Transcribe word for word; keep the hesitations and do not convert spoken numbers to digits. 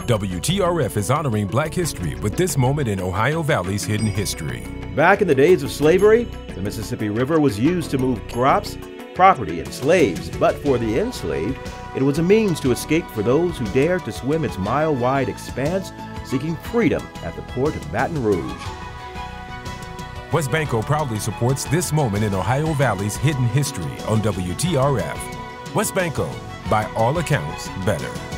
W T R F is honoring Black history with this moment in Ohio Valley's hidden history. Back in the days of slavery, the Mississippi River was used to move crops, property, and slaves. But for the enslaved, it was a means to escape for those who dared to swim its mile-wide expanse, seeking freedom at the port of Baton Rouge. WesBanco proudly supports this moment in Ohio Valley's hidden history on W T R F. WesBanco, by all accounts, better.